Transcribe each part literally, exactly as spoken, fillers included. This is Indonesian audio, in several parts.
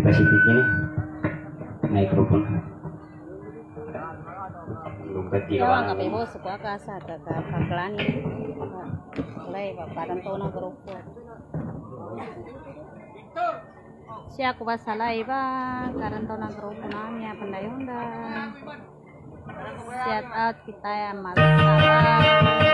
Pasifik ini mikrofon lupa Jawa nggak bebo sebuah kasa ke kaklani mulai baparan tahu na grupo siya ko ba salay ba karan tahu na grupo namin panday Honda shout out kita ya masalah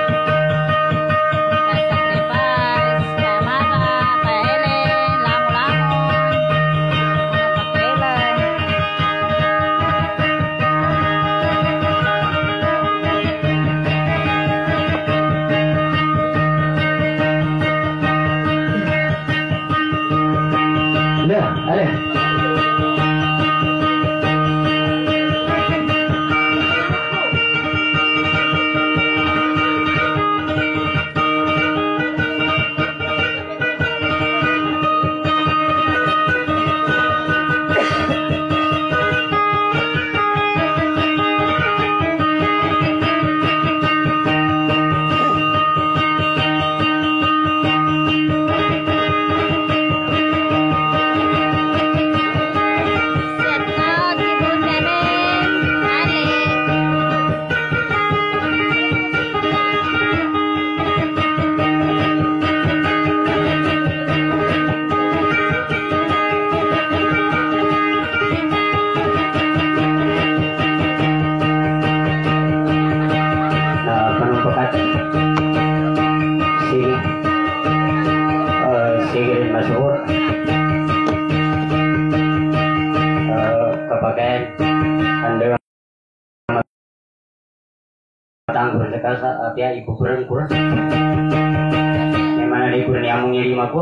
tanggur sekasa dia ibu kurang kurang yang mana dia kurang yang mengirim aku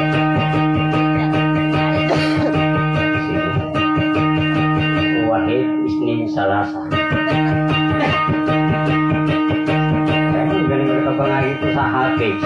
wahid isnin salasa ini gini berkembang itu sahabat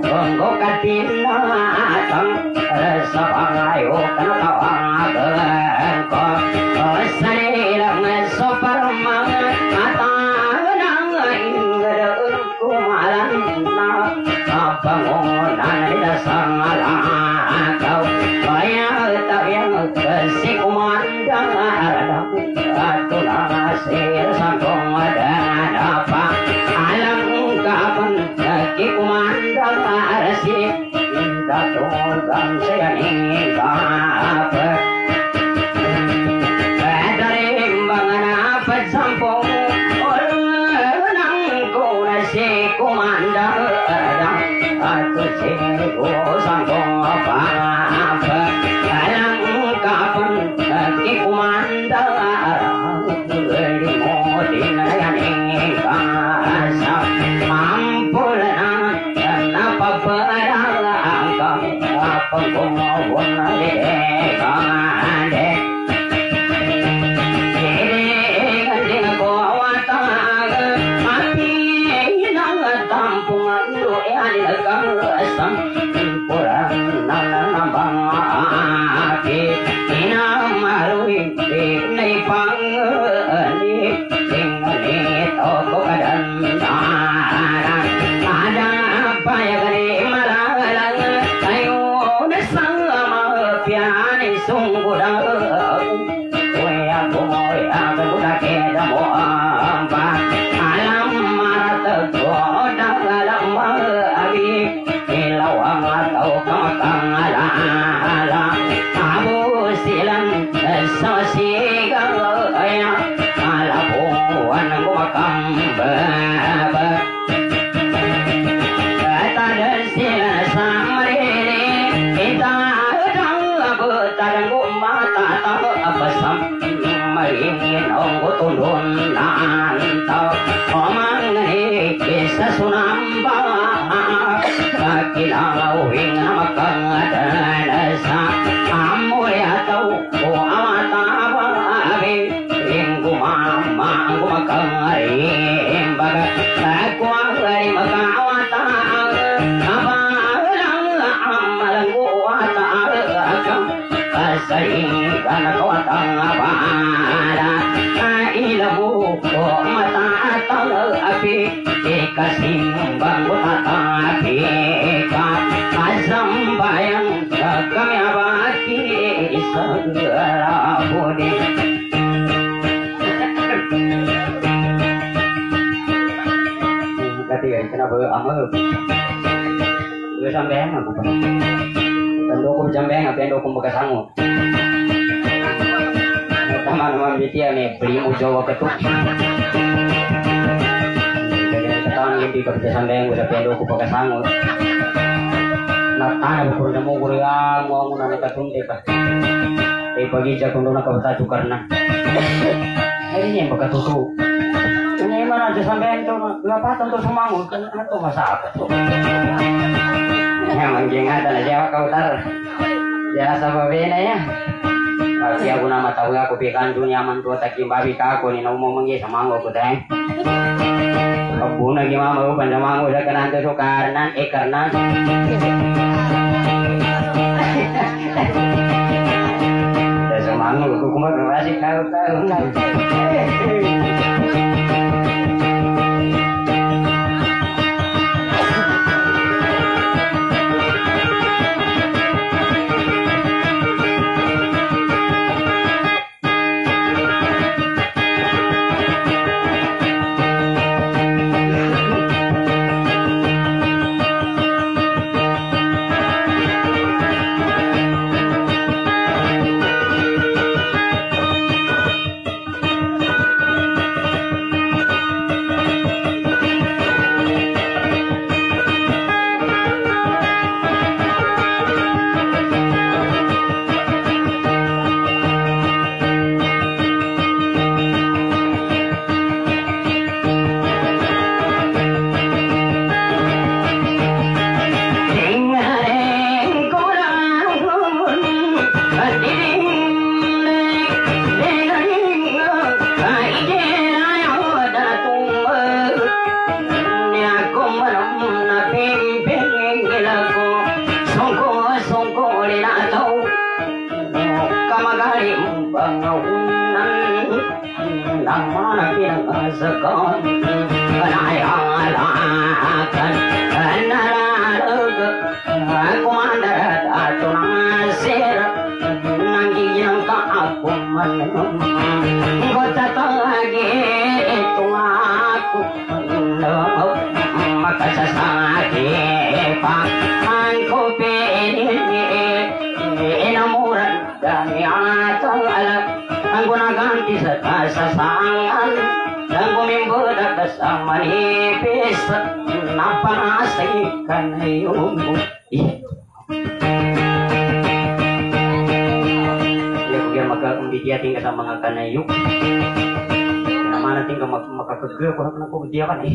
Sa sir sangkong dengan apa alam kapan lagi kumandang arsi datang dan saya ningkap dari bangan apa sampung orang nangku nasi kumandang atau ciku sangkong apa apa alam kapan lagi kumandang dari modin yang ingkasa mampu apa berangkat apa ngomong dek dek dek dek kuat mati nang tampungan doa di negara pulang nang nambang api inamaruin nei pangani singani toko kadan ada apa ya gani malalang ayo sama piani sungguh dah wea boy aku dah keda mo amba alam marata goda alam abi ilawang atau kamatang ala ala abu silang sosiga ya alabuan gumakam baba tada sila samrene kita tarang mata tahu apa sam maringin onggo tundun nantau omang ni kisah sunamba kakilau ing makang danasa amoya tau o amata babe ing gumama gumakang ing baga aku ari makawata apa lang amalang guwata akam sering karena kawatang abada ilamu mata atang api dikasih bangun mata api azam bayang kami abadi segera budi ketiga kenapa amal gue sampean aku kan tendokum sampean apa yang dokum bekas sangu teman-teman bitia nih beli mujawa ketuk ketahuan gitu kerja sampean gue sampean dokum bekas sangu natana bukur nemu gue yang mau nana ketung deka eh pagi jagung dona kebata cukarna ini yang bekas tutu ini mana aja sampean tuh ngapa tentu semangut kan itu masa apa tuh yang anjing ada aja kau tar ya sama bena ya tapi aku nama tahu aku pikan dunia mantu takim babi kaku ni mau mengge sama aku teh kebun lagi mama panjang mangu udah kena tuh karenan eh karena semangat aku kumar masih kau tahu sekon ayalakan naraga aku mandarat atau nasir nanti yang tak aku menung kota lagi dengan dan kumimbudak sa manipis napanasikan iyong ya magkakambidyating ka sa mga kanayok naman natin ka makakagaya ko na ko dia kan eh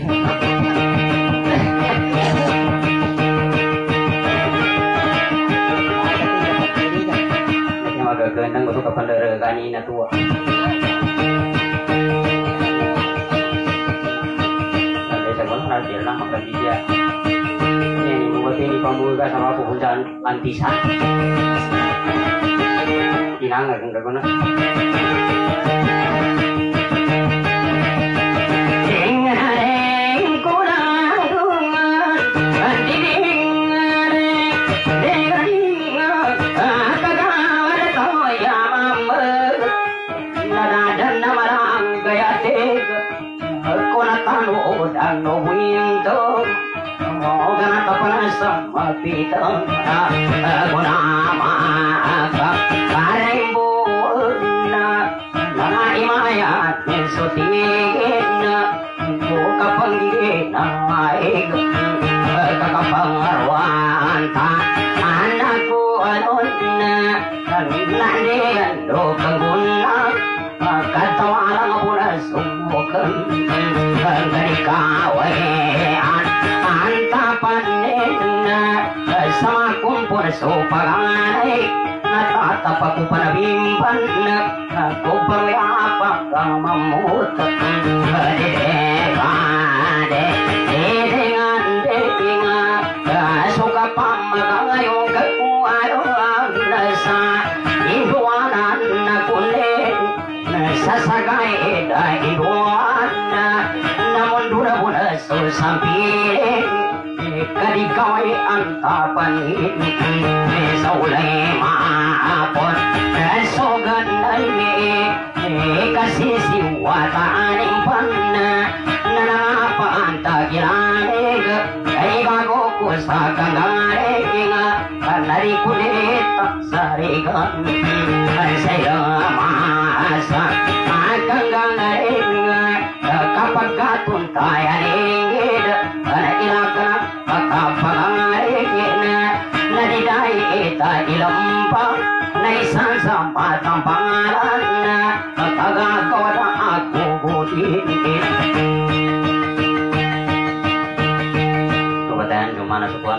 magagandang gusto ka pandara kanina tuwa nanti sa mga natin lang magkabidya ini buat ini pamuga sama pupuntaan antisan tinangga kung gagawin Ano winto mo ganata panasa mapitang ako na maka karimbo na nangaimayat nisutigin na kapanggigin na maig kakapangarwan ta anak ko anon na nandiyan do kaguna katawalang po na sumukan Ganikawayan antapanin na sama kumpul sopaganay natatapak ko panabimban na ako pangyapak ang mamut Dede Dedengan Dedinga suka pamagangayong kakuano ang nasa iduanan na kunin sasagay daiduan namun dura-dura susampirin kadikaway antapanin saulay maapon sogan ay kasisiwataaning pan nanapaan tagilanig ay bago ko sa kagaling kanari kulit sarigan sa'yo masa kagaling kapag katuntayan ingid ilakan pagkapangaligin nadiday ita ilampa na isang sampat ang pangalan na kagagawa na ako butin kebetulan cuma sebuah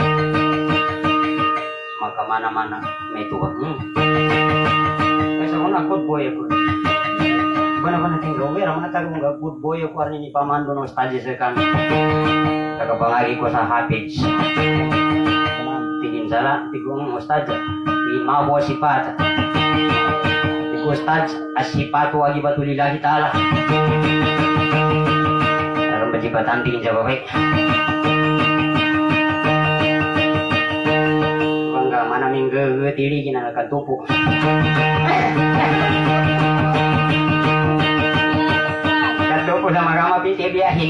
maka mana-mana may tuwa hmm. Kaya sa akot boy ako benar-benar tinggal gue ramah tak nggak good boy aku hari ini paman dono staji sekan kakak bangagi ko sa habits tingin salah tigong ustad tingin mau bawa sifat tigong ustad asifatu wagi batu lillahi ta'ala dalam bejibatan tingin jawab baik bangga mana minggu tiri kina akan tupuk Dopo sa magama piti biyahin.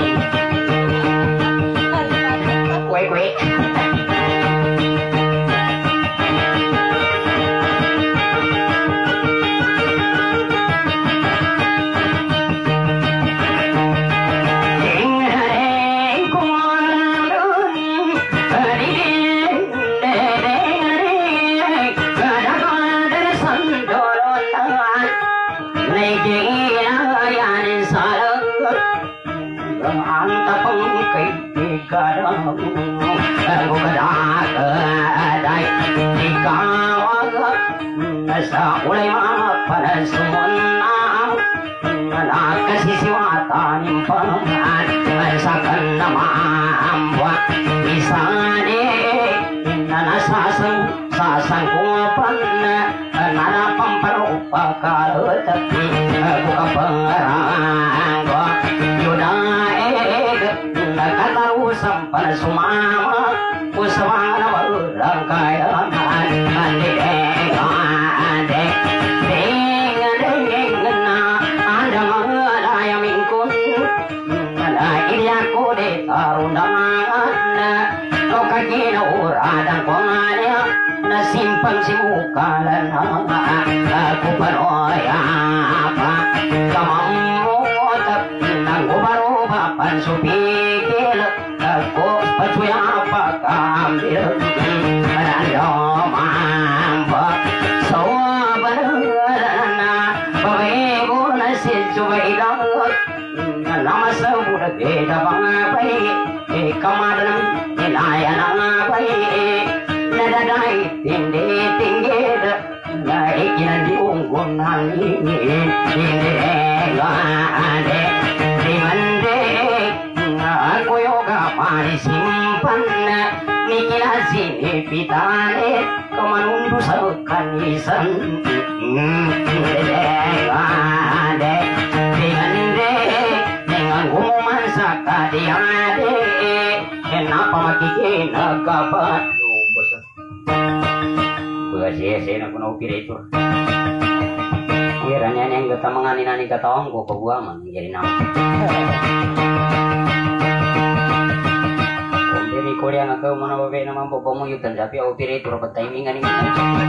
Kue kue. Sa ulay mapanas sumunang nakasisiwatan pangan sa kanamambwa isani na nasasang sasangkupan nanapamparupakarot kukapangarangwa yudaig nakatarusang panasumama usawang na walang kayanan Nasimpang si mukalan ang aku paroya pa kamang Jangan supikir aku percaya apa kambil Rando mampu Sobarana Bawibu nasi cubai dalut Nama sebut beda bangapai Kamadan Inayan apai Nadadai tinggi tinggi Naikinan diunggunan ini Ini gade Dimande Aku yoga mari simpan Nikila sini pitane Kemanundu sekan isan Gade Dimande Dengan umuman sakadiade Kenapa makikin agapan Bosan Begasih-gasih aku nak operator Wiranya yang kata menganin-anin kata ongko kebuaman jadi nama Om Diri Korea nga kau mana babe naman po pamuyutan tapi operator pa timingan ini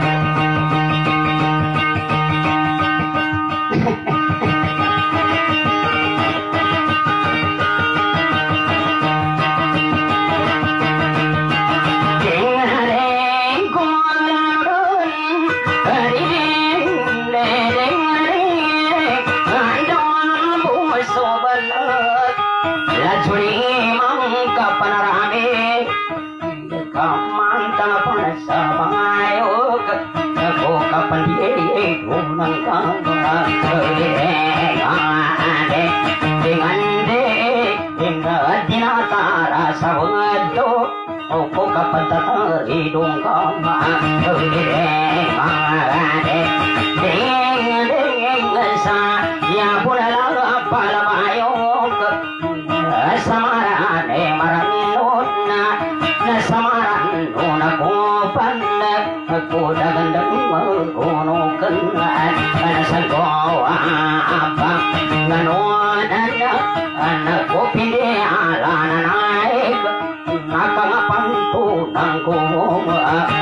hidung kama deng mangade deng deng sa ya pulala palamayok samarane maranona na samaran una kopan ko dagandang maruno kan san ko apa nganonan anak ko pinde alana naik nakapantu nang kuma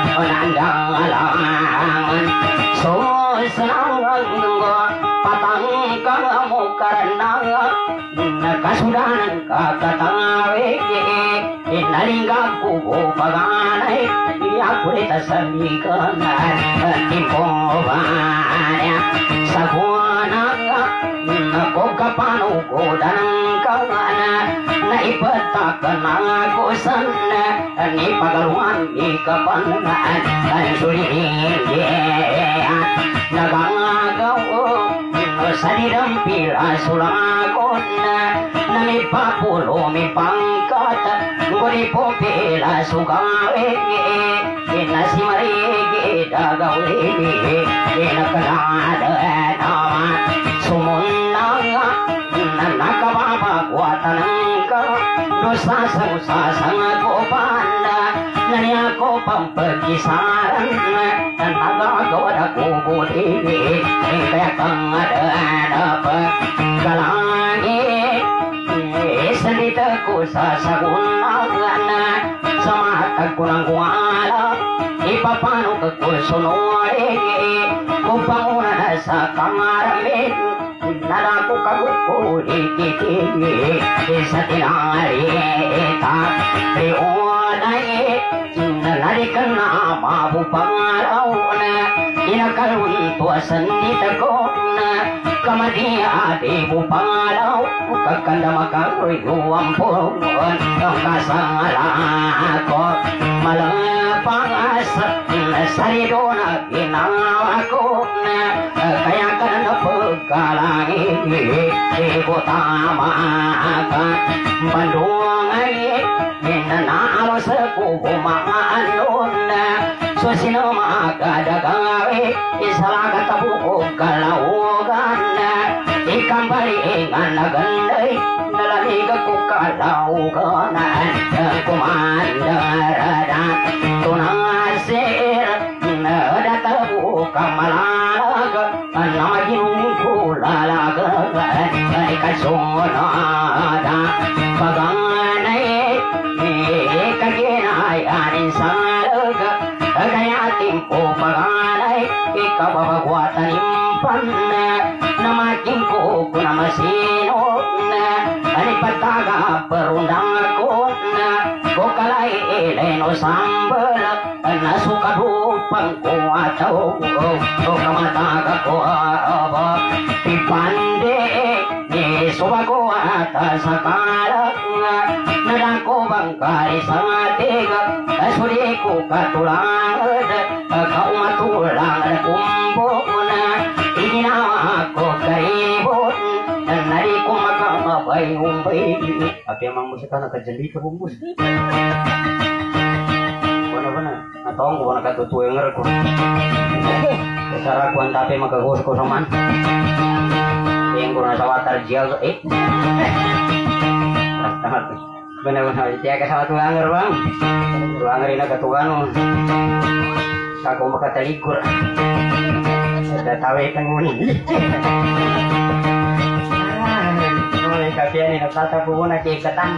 nandalangan so senang patang kamu karena nakasudahan kakatawe inalinggaku paganay aku rita samikanan timpo banyak saguanang ako kapano ko danang kawana naipatakan ako sana ni pagaluan ikapangan ang sulihin nagangagaw sa dirampila sulakon namipapulo mi pangkat nguri po pila sugawe inasi marigi dagawi inakalada nama sumunang nakababagwatan ka dosa sa usasang kopan nani ako pampagisaran dan nagagawa ako buti kaya kang ada kalangit salita ko sa sagunagan sa matag ko ng kuwala ipapano ka ko sunore upang una na sa kangaramit nalako kagot ko ikitigi sa tinarita riunay nalarikan na mabupangaraw na inakalun tuwasan nita ko na kamadi adi bupangaraw kakanda makaruyuang pungon ang kasangala ko malapangas sarido na ginawa ko na kaya ka na pagkalangin ibo tama ka bandungay nanalo sa kubo mga alon so sino makadagawi isalagat abuko kalaugan ikambali nga naganday nalalig ako kalaugan kumandarada tunasir nadatabu kamalag namaginong kulalaga ikasunada paganay kaginayanin salag kaya timpo paganay ikababagwatan impan na making ko na masino Daripada perundang ko na ko kalay ileno sambal na sukadupang ko ataw ko kamataga ko aba ipande ni subago ata sa kalang nadako bangkari sa tiga asuri ko katulad kaumatulang kumbo na iginawa ko karibot nari ko makamabay humbay tapi emang musika nakajali ka bumbus wala ba na natawang ko na katutuyengar ko kasara ko ang tapi magagos ko saman yang ko na sa water jail eh benar-benar dia kasama tulangar bang tulangar ina katuganon kako makataligur ada tawe kanguni kapian ini tatapu na kikatan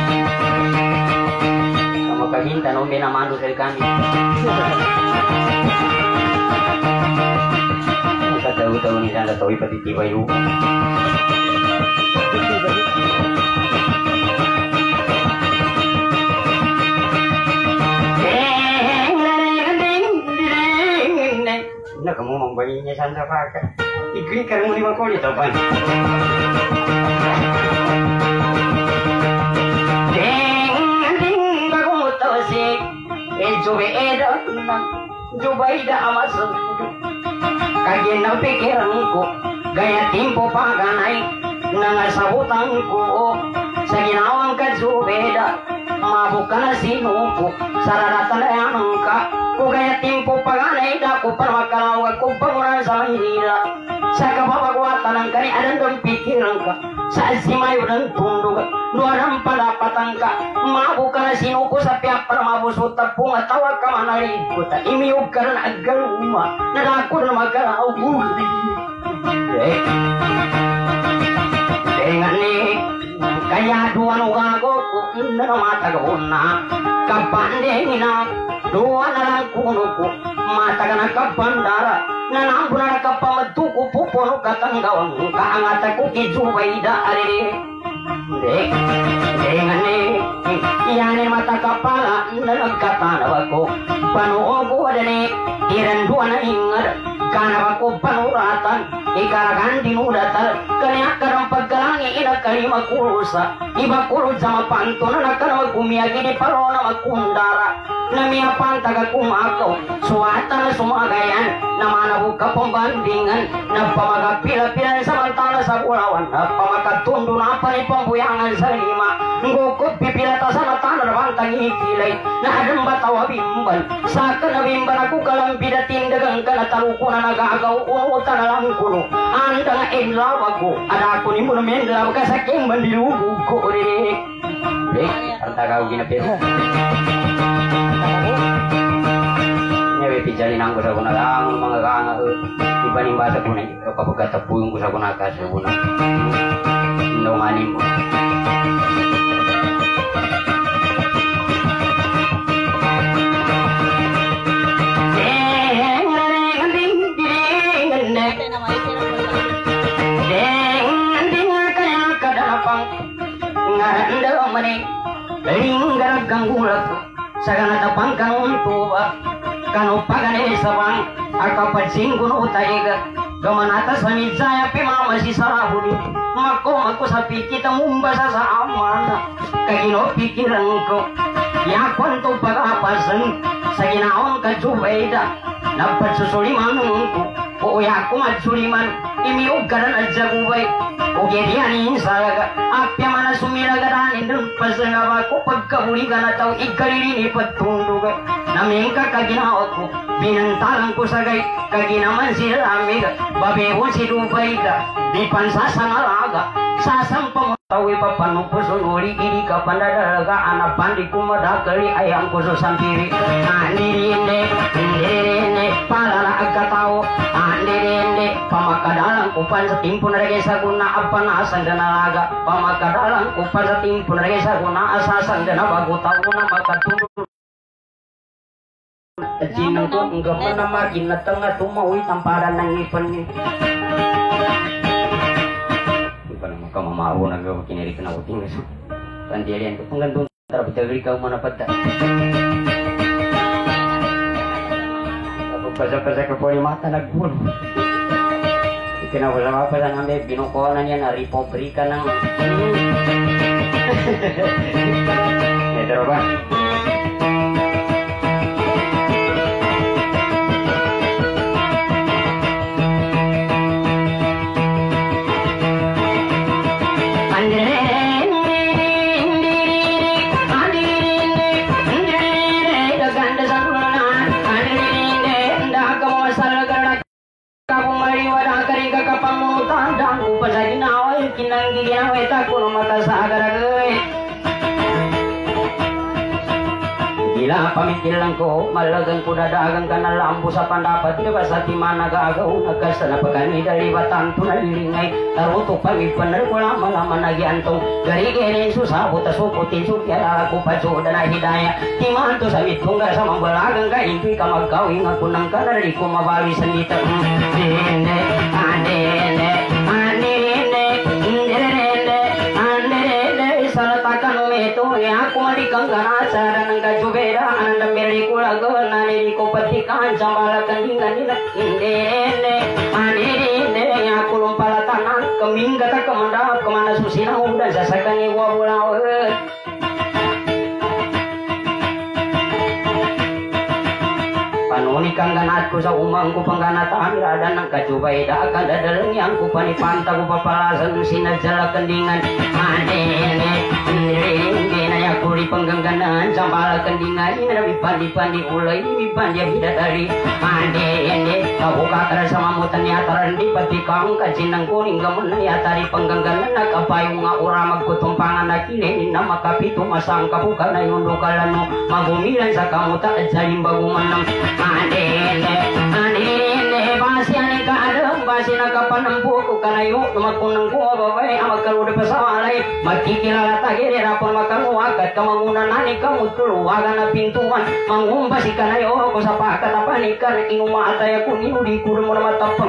kamu kaginta no binamandu dari kami tahu-tahu ni sana tahu pati tiba yu na kamu membayinya sana pakai ikri kamu lima kali topan Jobe eda Jubaida amas kagin na pikiranku gaya timpo paganay nangasabutangku sa ginawang ka Jubeda mabuka na sinupo sararatan na ka ko gaya timpo paganay da ko parmakalawag ko pangunan sa Maynila sa kapapagwatan ng kani adan doon pikiran ka sa simayo ng tundog luarang padapatan ka mabuka na sinupo sa piyak para mabusot at punga tawag ka manarikot at imiyog ka na agaruma nadako na magkaraubuli eh dengan ni kaya dua nugago na matagaw na kapandeng na dua na lang kuno ko mataga na kapandara na nampo na nakapamatuko pupuno katanggawang kaangata ko kijubayda arere dek dengan ni iyanin mata kapala na nagkatanaw ako panuogo adani iranduan na ingar kanab ako panuratan ikaragan dinudatal kanya karang pagkalangi ina kani makurusa iba kurud sa mapanto na nakana magkumiyagi di palo na magkundara na miyapan taga kumakaw suwata na sumagayan na manabog ka pambandingan na pamagapila-pila samantala sa kulawan na pamagkatundo na panipambuyangan sa lima ngukot pipilata sa natana na bantang ikilay na adang batawa bimbal sa kanabimban ako kalambidatin dagang kanataruko na nagagaw unutan na lang kuno anda nga enlaw ako ada ako ni mo na menlaw ka sa king bandilubog ko rin eh ang tagaw ginapit nyawe pijalin ang gusa ko na lang mga kanga ibaning basa ko na kapag katapu yung gusa ko na kasi ko na nunganin mo Linggarag gulat sa kanatapang kanuntuba kano pagane sabang akapatsing kuno taiga gamanata sa midzaya pimama si sarahuli mako mako sa pikita mumbasa sa amana kagino pikiran ko ya kwanto pagapasan sa ginaon ka Jubaida napagsusuliman ko o ya kumatsuliman imiog ka na jagubay o gerianin salaga apya mana sumilagaranin dun pasangaba ko pagkahuli ka na tao ikalilini patundog namingka kaginawa ko binantalang ko sagay kaginaman sila amiga babehon si Dubai ka di pansasangalaga sasampang tawi papanupusunuri iri ka pandadalaga anak pandi kumadakali ayang ko sampiri andirinde indirinde palala agkatao andirinde pamakadalang kupan sa timpo na lagay sa guna apanasan na nalaga pamakadalang kupan sa timpo na lagay sa guna asasan na bago tao na magkatulog jinang ko ang gaman na magin na tanga tumawi tamparan ng ipon niya. Di pa naman. kamamao na gawa kiniri ka na uting so kandiyan ko tunggan tun tara bitagri ka mana pada pasa-pasa ka po yung mata nagbulo ikinawala pa sa namin binukuha na niya na republika ng ito ba? Gila pamikiran ko, malagang ko dadagang ka na lambo sa pandapat diba sa timana gagaw nagkasta na pagkani dalibatan to nalilingay taruto pamipanar ko lang malaman nagyantong gariginin susabot asuputin sukyala ko pasoda na hidaya timan to sa mitungga sa mambalagang ka hindi ka magkawing ako ng kanari ko mabawi sa nita dine anene anene salatakan itu ya aku malikang ganasa dan kajubeda anda beri kula nani ko patikan sambalakan dengan ini ini ini ya aku lumpalatan keming kata kemanda kemana susina udah sasakan iwa bulau panuni kang ganatku sa umangku pangganatan dan ang kajubeda akan dadaleng yang ku panipanta ku papalasan sinajala kendingan anene ini naya kuri penggangganan sambal kendingan ini nabi pandi-pandi ulai ini pandi bidadari anene kau kakara sama mutan ya tarandi pati kang kacinang kuning gamun ya tari penggangganan nak apayung nga ura magkutumpangan nakine ni nama kapitu masang kabuka na yundo kalano magumilan sa kamuta at sa imbagumanam anene anene basi ane kaadam basi nakapanampu ko kanayo makunang ko babay amagkalude pa sa walay magkikilala tagiri rapon makaluwagat kamangunan nani kamu tuluwagan na pintuan mangumbasi kanayo ko sa pakatapanikan inumaatay ako ninudi ko mo na matapang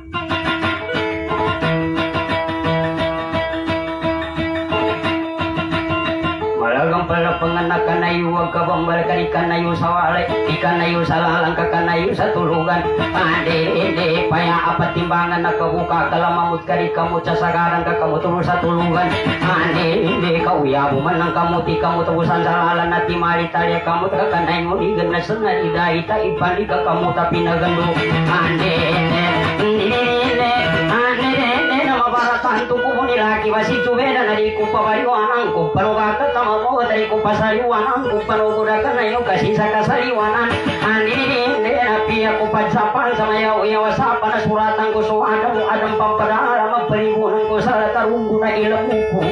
malagang pala panganak kanayo wag ka bambal ikan nayo sa walay ikan nayo sa lalang kakanayo sa tulugan ande ende paya apat timbangan nakabuka kalamamut kari kamu sa sagaran ka kamu tulus sa tulugan ande ende kauyabu man ng kamuti kamu tubusan sa lalan at timari talya kamu kakanayo ligan na sunga idaita ipali ka kamu tapi nagando ande ende ende ande ende na mabaratan tuko nilaki wasi tubeda na di ko pabaliwanan ko panugata mo dari ko pasariwanan ko panugudakan na yung kasi sa kasariwanan aninin na piya ko padsapan sa mayaw iyawasapan na suratan ko so adam adam pampadala magpalibunan ko sa tarunggo na ilang ko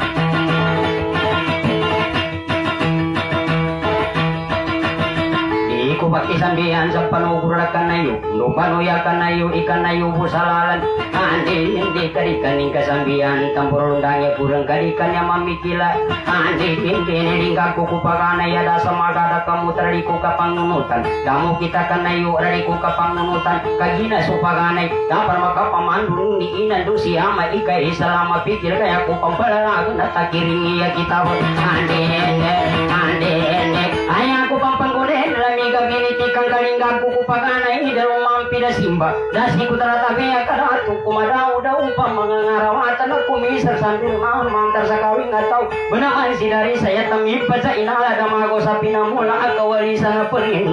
di ko pakisambihan sa panugurakan na yun no panuyakan na yun ikan na yun busalalan andi hindi karikaning kasambihan tampurundangnya kurang karikannya mamikila andi hindi niringga ko kupagana yada sa magada kamu terari ko kapangunutan kamu kita kan na yun rari ko kapangunutan kagina supaganay dapat makapamandun ni inandu siyama ikay salama pikir kaya ko pampalalagan at takiring iya kita andi hindi andi hindi ay ako pampanggulen lamiga binitikan kalingga ko kupagana idaro mampida simba dasi ko taratabi akaratu kumadaw-daw pa mga ngarawatan na kumisar sambil mahal mantar sa kawing ataw benaman si dari saya tamipat sa inala damago sa pinamula at kawalisan na perin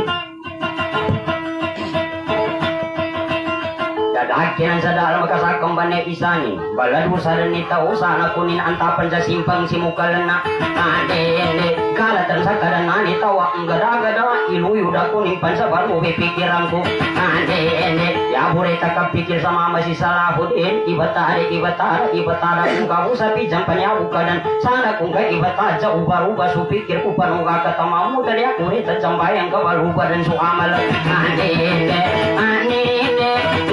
dadakin sa dalam makasakang bane isani balad mo sa danita o sana kunin antapan sa simpang simukalan na ade ade kalatan sa kadanani tawa ang gada-gada iluyo da kuning pansabar mo pipikiran ko ade ade ya boleh tak pikir sama masih Salahuddin ibatare ibatara ibatara kung kamu sapi jampanya bukadan sana kung kay ibata ja ubah-ubah su pikir ku panuga katamamu tadi aku ni tajambayang kabaluba dan su amal ade ade ade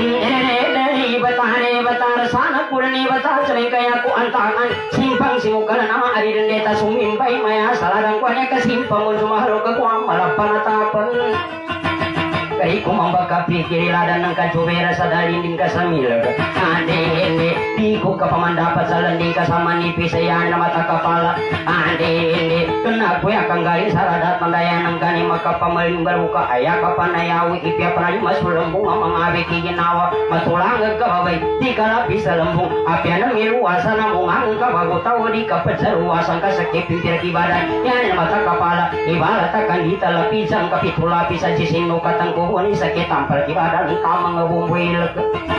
batare batare sana kurani batar cari kaya ku antangan simpang simukan nama ari dendeta sumimpai maya saladang kuanya ke simpang mun sumahalu ke ku amalapan atapan Kari kumamba kapikir ladan ng kajubera sa dalinding kasamilag. Ande hindi, di ko ka pamandapat sa landing kasama nipis ayan na mata kapala. Ande hindi, kenakuya kang galing sa radat pandayan ng gani makapamaling baruka. Aya ka panayawi, ipya panayo mas lembung ang mga abik ginawa. Matulang kababay, di ka lapis sa lembung. Apya na miluwasan ang ungang kabago tawa di kapag sa ruwasan ka sa kipin tirakibadan. Yan ang mata kapala, ibala takan di talapisan kapitulapis sa sisino katang kuhuni sa kitampal kibadan tamang ngabumbuilag.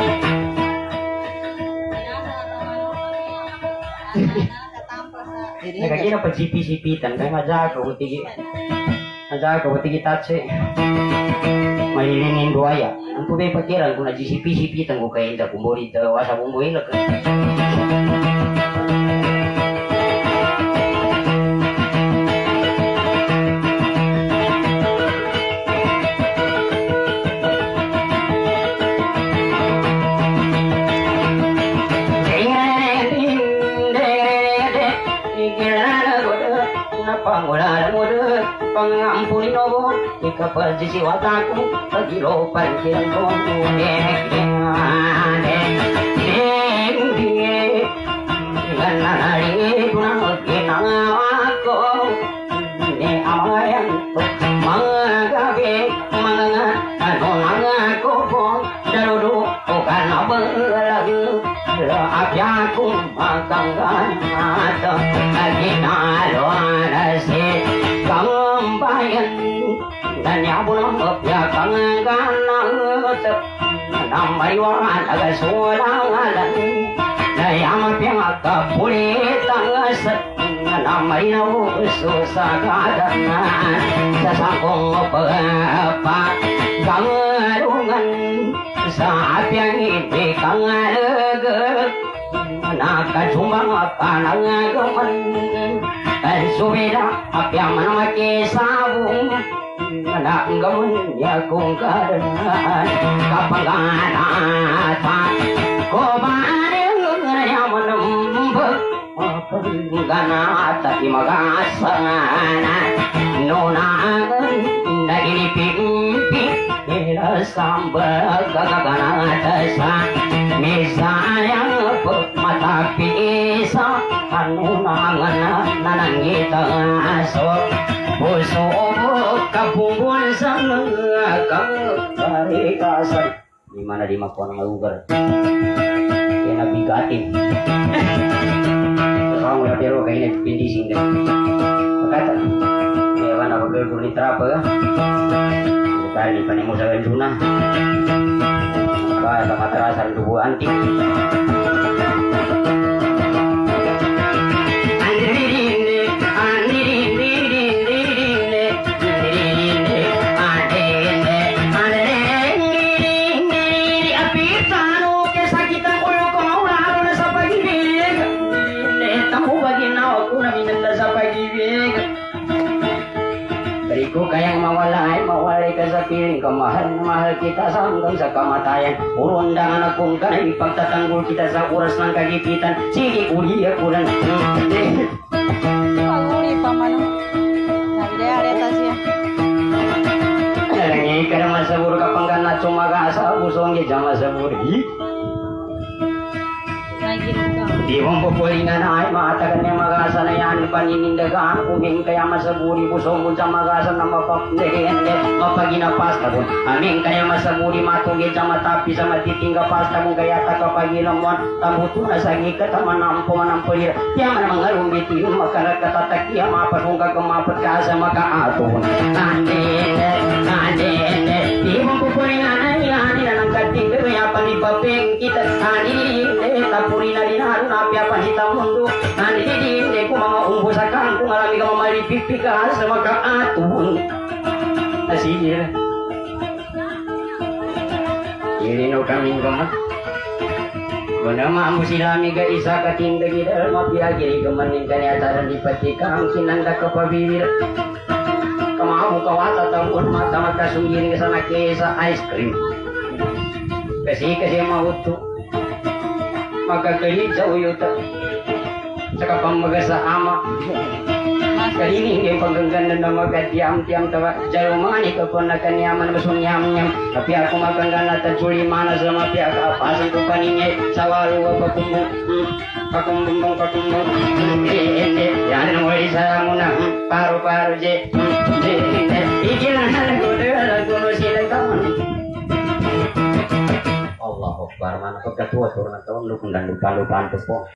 Nagagina pa sipi-sipitan kaya majaga utigi majaga utigi tatse malilingin buaya ang tubay pakiran kung nagsisipi-sipitan ko kaya hindi kumbulit wasa bumbuilag. Pangulan muda pangampuni nobo ikapal sisi wataku pagilo parkiran komu nek ane nek die ganari tunang kinang ako ne amayan magabe manga ano ako po darudu bukan abelagu apyaku makanggan atau lagi nalon sit kambayan dan yabun apya kanggan nalot namai wan aga solangalan dayam apya kapuli tangas namai nau susagadan sasakong apa gangarungan sa apya ini kangalag nakajumbang kanang gaman subira apya manamake sabung nanggamun ya kung kadangan kapanganatan ko bareng ya manembek pengganata imagasangan nonangan nagilipimpi sambal gagaganata sa misayang mata pisa anunangan nanangita aso puso kapumbun sa kakarikasan di mana di makuha ng lugar kaya nabigatin kamu ya pero kayo nagpindising din makata kaya ka na pagkakulong ni trapa ka kali pani mo sa ganjuna kaya matarasan dugo antik ko kayang mawalay, mawalay ka sa piling kamahal na mahal kita sa hanggang sa kamatayan. Puro undangan akong ka na ipagtatanggol kita sa oras ng kagipitan. Sige, uli ako lang. Pag-uli pa man. Sabi daya, areta siya. Nalangi ka na masabur kapang ka na sumagasa. Busong niya dyan masabur. Di mong pupulingan ay matagal niya magasa na yan paninindagaan kuming kaya masaburi busong mo sa magasa na mapapnehende mapaginapas na kung aming kaya masaburi matugid sa matapi sa matitingga pasta kung kaya takapagilamuan tamuto na sa gikat manampo manampulir kaya man mga lumbitin makarakatatakiya mapasong kagamapat ka sa makaaton nandene nandene di mong pupulingan ay ani na ng kating kaya panipapeng kita nandene tapuri na din harun api apa hitam mundo nanti di di ku mga umbo sa kangkung alami ka mamalipipi ka sa magkaatun asir irino kaming gamat wana maamu silami ga isa katindagi dal mapiagiri kamaning kaniataran di patikang sinanda kapabibir kamamu kawata tahun mata mata sunggiri kesana kesa ice cream kasi kasi mahutu magkakalit sa uyuta saka pamaga sa ama Kalining yung paggangganda na magkatiyam-tiyam tawa. Jalumani ka po na kanyaman masunyam-nyam. Tapi ako magkanggana at sulimana sa mapya kaapasan ko paningay. Sa waluwa pakumbong, pakumbong, pakumbong. Hindi, yan ang wali sa muna. Paru-paru, je. Ikilan ko na ko sila kaman. Allah Akbar, mana pagkatua turun atau lu kundang lupa-lupaan po.